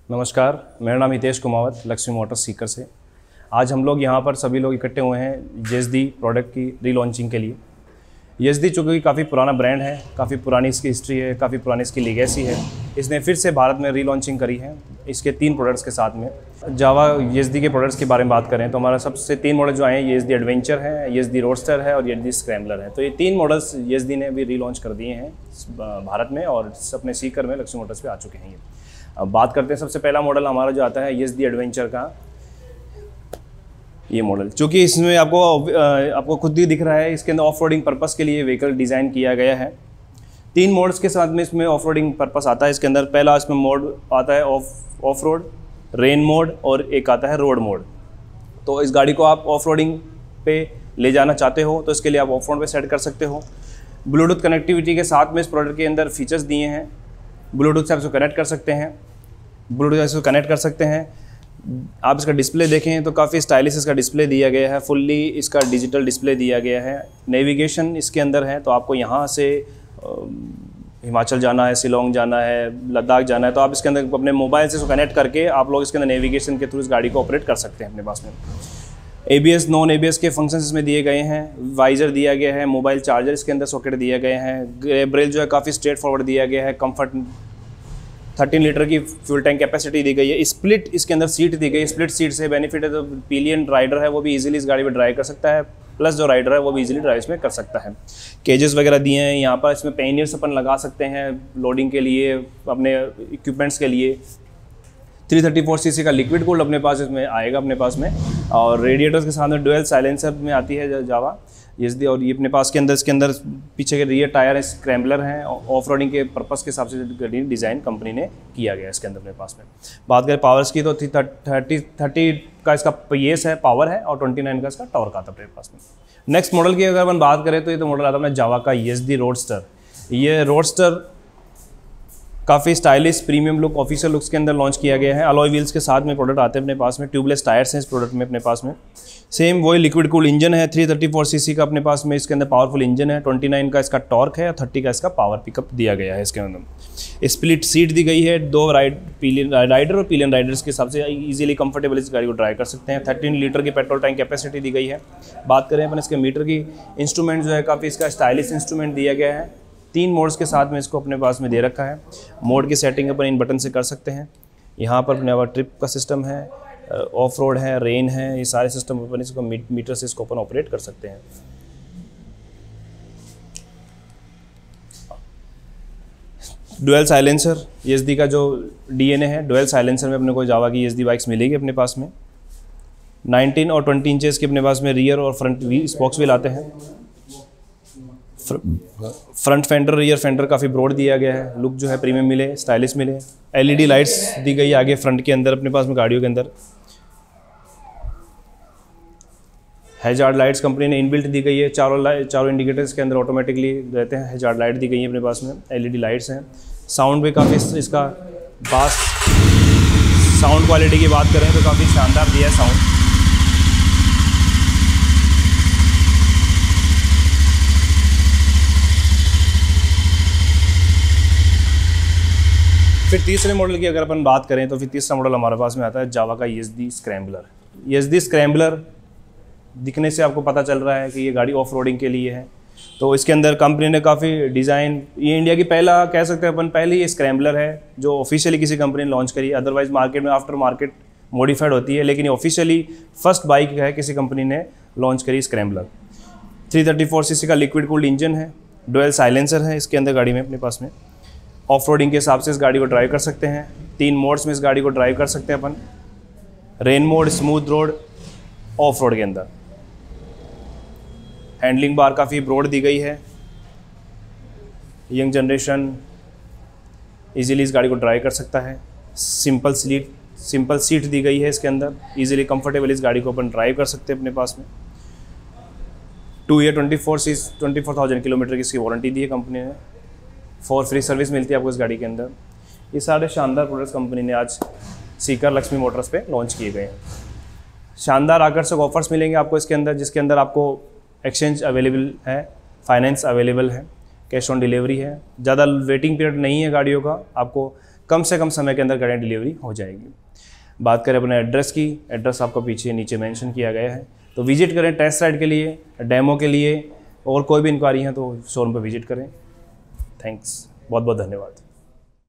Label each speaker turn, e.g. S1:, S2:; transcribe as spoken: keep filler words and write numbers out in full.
S1: नमस्कार, मेरा नाम हितेश कुमावत, लक्ष्मी मोटर्स सीकर से। आज हम लोग यहाँ पर सभी लोग इकट्ठे हुए हैं येज़दी प्रोडक्ट की रीलॉन्चिंग के लिए। येज़दी चूँकि काफ़ी पुराना ब्रांड है, काफ़ी पुरानी इसकी हिस्ट्री है, काफ़ी पुरानी इसकी लीगेसी है। इसने फिर से भारत में रीलॉन्चिंग करी है इसके तीन प्रोडक्ट्स के साथ में। जावा येज़दी के प्रोडक्ट्स के बारे में बात करें तो हमारा सबसे तीन मॉडल जो आए हैं, येज़दी एडवेंचर है, येज़दी रोडस्टर है और येज़दी स्क्रैम्बलर है। तो ये तीन मॉडल्स येज़दी ने भी रीलॉन्च कर दिए हैं भारत में और अपने सीकर में लक्ष्मी मोटर्स पे आ चुके हैं ये। अब बात करते हैं, सबसे पहला मॉडल हमारा जो आता है येज़दी एडवेंचर का ये मॉडल, चूँकि इसमें आपको आपको खुद ही दिख रहा है, इसके अंदर ऑफ रोडिंग पर्पज़ के लिए व्हीकल डिज़ाइन किया गया है। तीन मोड्स के साथ में इसमें ऑफ रोडिंग पर्पज़ आता है इसके अंदर। पहला इसमें मोड आता है off off road, rain mode और एक आता है रोड मोड। तो इस गाड़ी को आप ऑफ रोडिंग पे ले जाना चाहते हो तो इसके लिए आप ऑफ रोड पे सेट कर सकते हो। ब्लूटूथ कनेक्टिविटी के साथ में इस प्रोडक्ट के अंदर फीचर्स दिए हैं। ब्लूटूथ से आप इसको कनेक्ट कर सकते हैं, ब्लूटूथ से इसको कनेक्ट कर सकते हैं। आप इसका डिस्प्ले देखें तो काफ़ी स्टाइलिश इसका डिस्प्ले दिया गया है, फुल्ली इसका डिजिटल डिस्प्ले दिया गया है। नेविगेशन इसके अंदर है, तो आपको यहाँ से हिमाचल जाना है, शिलोंग जाना है, लद्दाख जाना है, तो आप इसके अंदर अपने मोबाइल से इसको कनेक्ट करके आप लोग इसके अंदर नेविगेशन के थ्रू इस गाड़ी को ऑपरेट कर सकते हैं अपने पास में। A B S, non A B S के फंक्शंस इसमें दिए गए हैं। वाइजर दिया गया है, मोबाइल चार्जर इसके अंदर सॉकेट दिए गए हैं। ग्रैब रेल जो है काफ़ी स्ट्रेट फॉरवर्ड दिया गया है। कंफर्ट थर्टीन लीटर की फ्यूल टैंक कैपेसिटी दी गई है। स्प्लिट इसके अंदर सीट दी गई है। स्प्लिट सीट से बेनिफिट है, तो पिलियन राइडर है वो भी इजीली इस गाड़ी में ड्राइव कर सकता है, प्लस जो राइडर है वो भी इजीली ड्राइव इसमें कर सकता है। केजेस वगैरह दिए हैं यहाँ पर, इसमें पैनियर्स अपन लगा सकते हैं लोडिंग के लिए, अपने इक्विपमेंट्स के लिए। Three thirty four C C का लिक्विड कूल्ड अपने पास इसमें आएगा अपने पास में, और रेडिएटर्स के साथ में डुअल साइलेंसर में आती है जावा येज़दी। और ये अपने पास के अंदर इसके अंदर पीछे के रियर टायर है, स्क्रैम्बलर हैं, ऑफ रोडिंग के पर्पस के हिसाब से गाड़ी डिज़ाइन कंपनी ने किया गया है इसके अंदर अपने पास में। बात करें पावर्स की तो थर्टी थर्टी का इसका पीएस है, पावर है, और ट्वेंटी नाइन का इसका टॉर्क आता है अपने पास में। नेक्स्ट मॉडल की अगर अपन बात करें तो ये तो मॉडल आता है अपना जावा का येज़दी रोडस्टर। ये रोडस्टर काफ़ी stylish premium look, official looks के अंदर लॉन्च किया गया है। अलॉय व्हील्स के साथ में प्रोडक्ट आते हैं अपने पास में। ट्यूबलेस टायर्स हैं इस प्रोडक्ट में अपने पास में। सेम वही लिक्विड कूल्ड इंजन है, थ्री थर्टी फोर सीसी का अपने पास में इसके अंदर पावरफुल इंजन है। ट्वेंटी नाइन का इसका टॉर्क है, थर्टी का इसका पावर पिकअप दिया गया है इसके अंदर। स्प्लिट सीट दी गई है, दो राइड पिलियन राइडर और पिलियन राइडर्स के हिसाब से इजीली कंफर्टेबल इस गाड़ी को ड्राइव कर सकते हैं। थर्टीन लीटर की पेट्रोल टैंक कैपेसिटी दी गई है। बात करें अपन इसके मीटर की, इंस्ट्रूमेंट जो है काफ़ी इसका स्टाइलिश इंस्ट्रूमेंट दिया गया है। तीन मोड्स के साथ में इसको अपने पास में दे रखा है। मोड की सेटिंग अपन इन बटन से कर सकते हैं। यहाँ पर अपने पास ट्रिप का सिस्टम है, ऑफ रोड है, रेन है, ये सारे सिस्टम अपन इसको मीटर से इसको अपन ऑपरेट कर सकते हैं। डुअल साइलेंसर येज़दी का जो डीएनए है, डुअल साइलेंसर में अपने को जावा की येज़दी बाइक्स मिलेगी अपने पास में। नाइनटीन और ट्वेंटी इंचेस के अपने पास में रियर और फ्रंट व्हील स्पॉक्स व्हील आते हैं। फ्रंट फेंडर, रियर फेंडर काफ़ी ब्रॉड दिया गया है। लुक जो है प्रीमियम मिले, स्टाइलिश मिले। एलईडी लाइट्स दी गई है आगे फ्रंट के अंदर अपने पास में गाड़ियों के अंदर। हैजार्ड लाइट्स कंपनी ने इनबिल्ट दी गई है। चारों लाइट चारों इंडिकेटर्स के अंदर ऑटोमेटिकली रहते हैं। हैजार्ड लाइट दी गई है अपने पास में। एलईडी लाइट्स हैं। साउंड भी काफ़ी इसका बास साउंड क्वालिटी की बात करें तो काफ़ी शानदार दिया है साउंड। फिर तीसरे मॉडल की अगर अपन बात करें तो फिर तीसरा मॉडल हमारे पास में आता है जावा का येज़दी स्क्रैम्बलर। येज़दी स्क्रैम्बलर दिखने से आपको पता चल रहा है कि ये गाड़ी ऑफ रोडिंग के लिए है। तो इसके अंदर कंपनी ने काफ़ी डिज़ाइन, ये इंडिया की पहला कह सकते हैं अपन पहली ये स्क्रैम्बलर है जो ऑफिशियली किसी कंपनी ने लॉन्च करी। अदरवाइज मार्केट में आफ्टर मार्केट मॉडिफाइड होती है, लेकिन ये ऑफिशियली फर्स्ट बाइक है किसी कंपनी ने लॉन्च करी scrambler. Three thirty four C C का लिक्विड कूल्ड इंजन है। डुअल साइलेंसर है इसके अंदर गाड़ी में अपने पास में। ऑफ रोडिंग के हिसाब से इस गाड़ी को ड्राइव कर सकते हैं। तीन मोड्स में इस गाड़ी को ड्राइव कर सकते हैं अपन। Rain mode, smooth road, off road के अंदर। हैंडलिंग बार काफ़ी ब्रॉड दी गई है। यंग जनरेशन इजीली इस गाड़ी को ड्राइव कर सकता है। सिंपल सीट सिंपल सीट दी गई है इसके अंदर। इजीली कंफर्टेबल इस गाड़ी को अपन ड्राइव कर सकते हैं अपने पास में। Two year twenty four C twenty four thousand kilometre की इसकी वारंटी दी है कंपनी ने। फॉर फ्री सर्विस मिलती है आपको इस गाड़ी के अंदर। ये सारे शानदार प्रोडक्ट्स कंपनी ने आज सीकर लक्ष्मी मोटर्स पे लॉन्च किए गए हैं। शानदार आकर्षक ऑफर्स मिलेंगे आपको इसके अंदर, जिसके अंदर आपको एक्सचेंज अवेलेबल है, फाइनेंस अवेलेबल है, कैश ऑन डिलीवरी है। ज़्यादा वेटिंग पीरियड नहीं है गाड़ियों का। आपको कम से कम समय के अंदर गाड़ी डिलीवरी हो जाएगी। बात करें अपने एड्रेस की, एड्रेस आपको पीछे नीचे मेंशन किया गया है, तो विजिट करें टेस्ट राइड के लिए, डेमो के लिए, और कोई भी इंक्वायरी है तो शोरूम पर विजिट करें। थैंक्स, बहुत बहुत धन्यवाद।